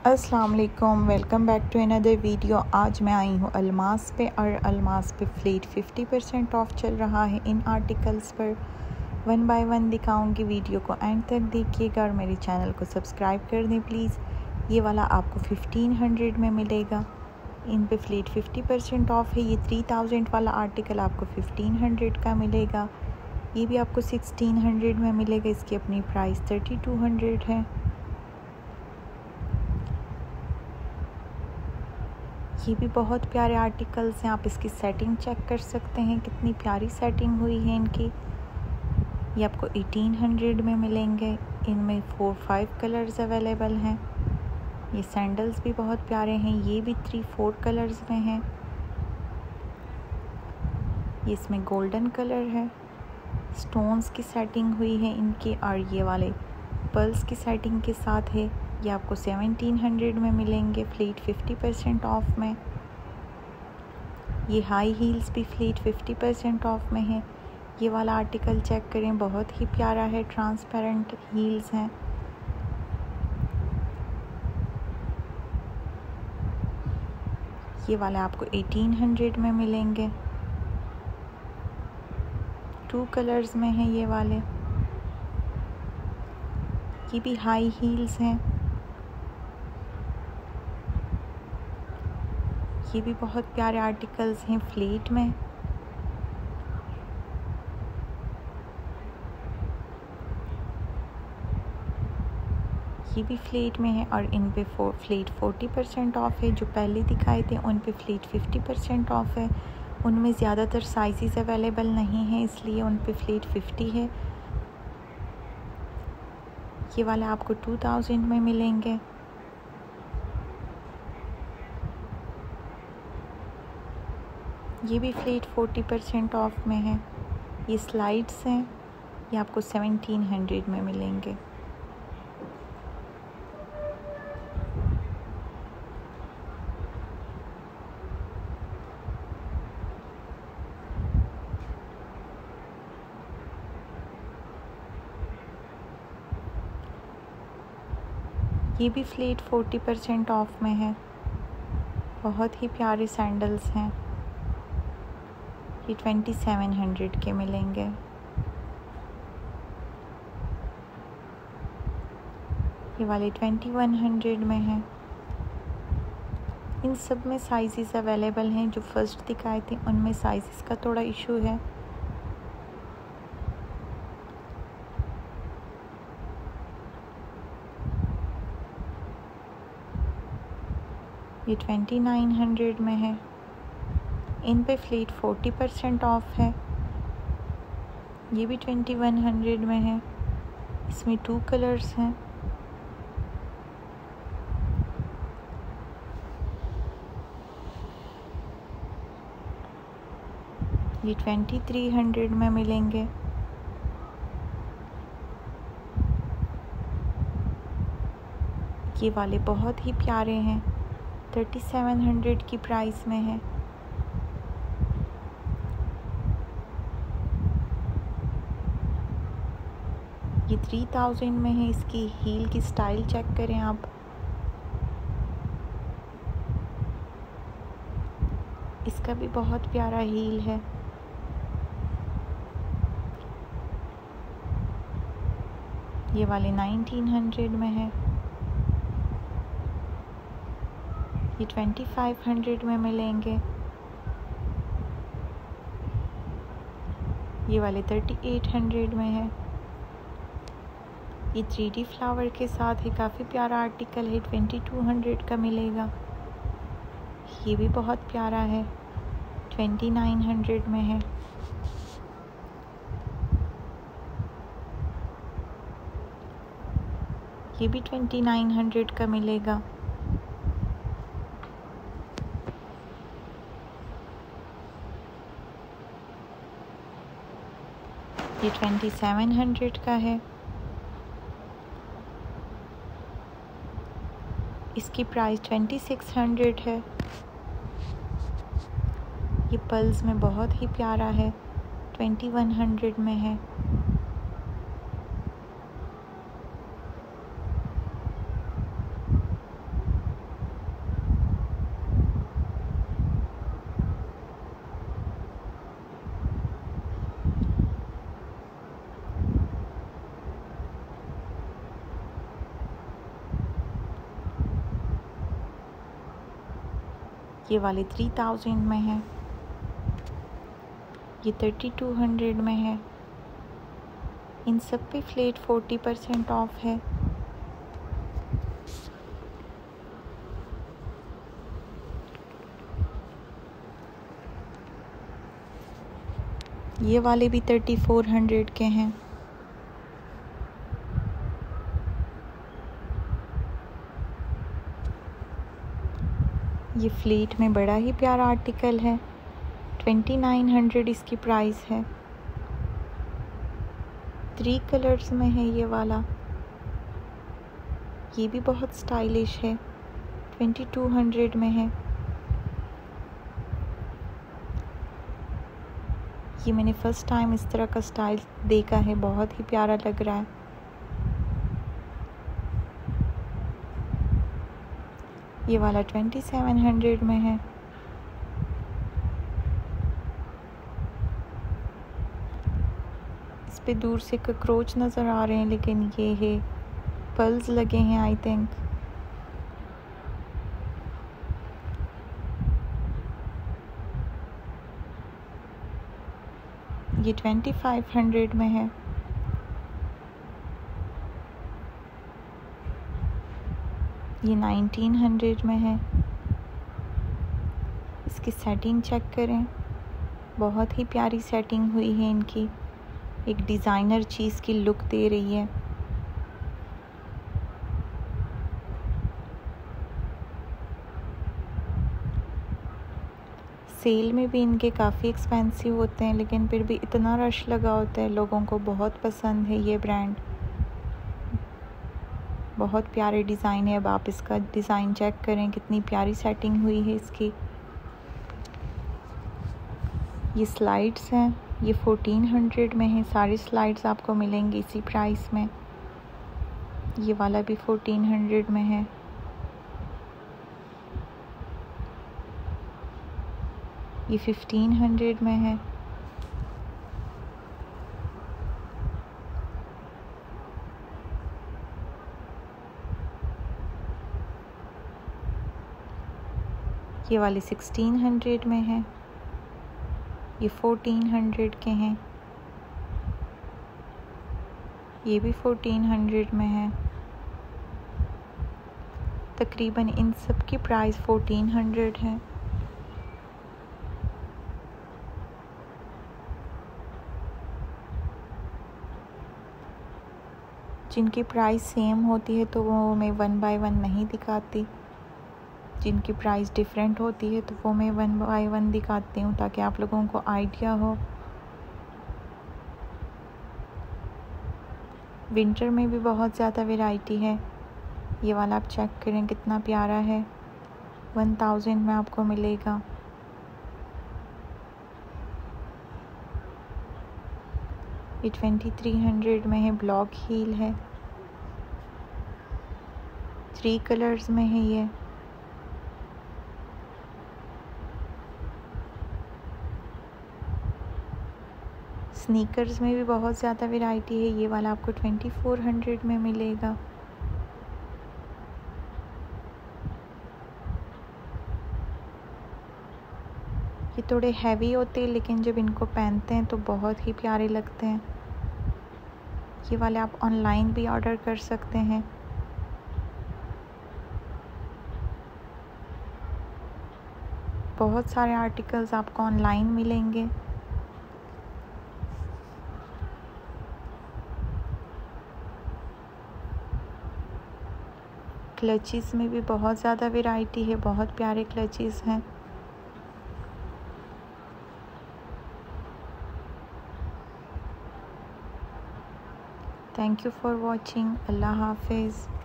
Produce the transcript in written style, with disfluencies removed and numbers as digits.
अस्सलाम वालेकुम, welcome back to another video. आज मैं आई हूँ अलमास पे और अलमास पे फ्लीट 50% ऑफ चल रहा है इन आर्टिकल्स पर। वन बाय वन दिखाऊंगी, वीडियो को एंड तक देखिएगा और मेरे चैनल को सब्सक्राइब कर दें प्लीज़। ये वाला आपको 1500 में मिलेगा। इन पे फ्लीट 50% ऑफ है। ये 3000 वाला आर्टिकल आपको 1500 का मिलेगा। ये भी आपको 1600 में मिलेगा। इसकी अपनी प्राइस 3200 है। ये भी बहुत प्यारे आर्टिकल्स हैं। आप इसकी सेटिंग चेक कर सकते हैं, कितनी प्यारी सेटिंग हुई है इनकी। ये आपको 1800 में मिलेंगे। इनमें 4-5 कलर्स अवेलेबल हैं। ये सैंडल्स भी बहुत प्यारे हैं। ये भी 3-4 कलर्स में हैं। ये इसमें गोल्डन कलर है, स्टोन्स की सेटिंग हुई है इनकी, और ये वाले पर्ल्स की सेटिंग के साथ है। ये आपको 1700 में मिलेंगे फ्लीट 50% ऑफ में। ये हाई हील्स भी फ्लीट 50% ऑफ में है। ये वाला आर्टिकल चेक करें, बहुत ही प्यारा है। ट्रांसपेरेंट हील्स हैं। ये वाले आपको 1800 में मिलेंगे। 2 कलर्स में हैं ये वाले। ये भी हाई हील्स हैं। ये भी बहुत प्यारे आर्टिकल्स हैं फ्लीट में। ये भी फ्लीट में है और इन पे फ्लीट 40% ऑफ है। जो पहले दिखाए थे उन पे फ्लीट 50% ऑफ है। उनमें ज़्यादातर साइज़ अवेलेबल नहीं है, इसलिए उन पे फ्लीट 50 है। ये वाला आपको 2000 में मिलेंगे। ये भी फ्लीट 40% ऑफ में है। ये स्लाइड्स हैं। ये आपको 1700 में मिलेंगे। ये भी फ्लीट 40% ऑफ में है। बहुत ही प्यारे सैंडल्स हैं। ये 2700 के मिलेंगे। ये वाले 2100 में हैं। इन सब में साइज़ अवेलेबल हैं। जो फर्स्ट दिखाए थे उनमें साइज़ का थोड़ा इशू है। ये 2900 में है। इन पे फ्लीट 40% ऑफ है। ये भी 2100 में है। इसमें 2 कलर्स हैं। ये 2300 में मिलेंगे। ये वाले बहुत ही प्यारे हैं। 3700 की प्राइस में है। ये 3000 में है। इसकी हील की स्टाइल चेक करें आप। इसका भी बहुत प्यारा हील है। ये वाले 1900 में है। ये 2500 में मिलेंगे। ये वाले 3800 में है। ये 3D फ्लावर के साथ है, काफ़ी प्यारा आर्टिकल है। 2200 का मिलेगा। ये भी बहुत प्यारा है। 2900 में है। ये भी 2900 का मिलेगा। ये 2700 का है। इसकी प्राइस 2600 है। ये पर्ल्स में बहुत ही प्यारा है। 2100 में है। ये वाले 3000 में है। ये 3200 में है। इन सब पे फ्लैट 40% ऑफ है। ये वाले भी 3400 के हैं। ये फ्लीट में बड़ा ही प्यारा आर्टिकल है। 2900 इसकी प्राइस है। 3 कलर्स में है ये वाला। ये भी बहुत स्टाइलिश है। 2200 में है। ये मैंने फ़र्स्ट टाइम इस तरह का स्टाइल देखा है, बहुत ही प्यारा लग रहा है। ये वाला 2700 में है। इस पे दूर से कॉकरोच नज़र आ रहे हैं, लेकिन ये है पल्स लगे हैं आई थिंक। ये 2500 में है। ये 1900 में है। इसकी सेटिंग चेक करें, बहुत ही प्यारी सेटिंग हुई है इनकी। एक डिज़ाइनर चीज़ की लुक दे रही है। सेल में भी इनके काफ़ी एक्सपेंसिव होते हैं, लेकिन फिर भी इतना रश लगा होता है, लोगों को बहुत पसंद है ये ब्रांड। बहुत प्यारे डिज़ाइन है। अब आप इसका डिज़ाइन चेक करें, कितनी प्यारी सेटिंग हुई है इसकी। ये स्लाइड्स हैं, ये 1400 में है। सारी स्लाइड्स आपको मिलेंगी इसी प्राइस में। ये वाला भी 1400 में है। ये 1500 में है। ये वाले 1600 में है। ये 1400 के हैं। ये भी 1400 में है। तकरीबन इन सब की प्राइस 1400 है। जिनकी प्राइस सेम होती है तो वो मैं 1 बाय 1 नहीं दिखाती। जिनकी प्राइस डिफरेंट होती है तो वो मैं 1 बाय 1 दिखाती हूँ, ताकि आप लोगों को आइडिया हो। विंटर में भी बहुत ज़्यादा वैरायटी है। ये वाला आप चेक करें, कितना प्यारा है। 1000 में आपको मिलेगा। ये 2300 में है। ब्लॉक हील है। 3 कलर्स में है ये। स्नीकर्स में भी बहुत ज़्यादा वैरायटी है। ये वाला आपको 2400 में मिलेगा। ये थोड़े हैवी होते हैं, लेकिन जब इनको पहनते हैं तो बहुत ही प्यारे लगते हैं। ये वाले आप ऑनलाइन भी ऑर्डर कर सकते हैं। बहुत सारे आर्टिकल्स आपको ऑनलाइन मिलेंगे। क्लचेस में भी बहुत ज़्यादा वैरायटी है। बहुत प्यारे क्लचेस हैं। Thank you for watching. अल्लाह हाफिज़।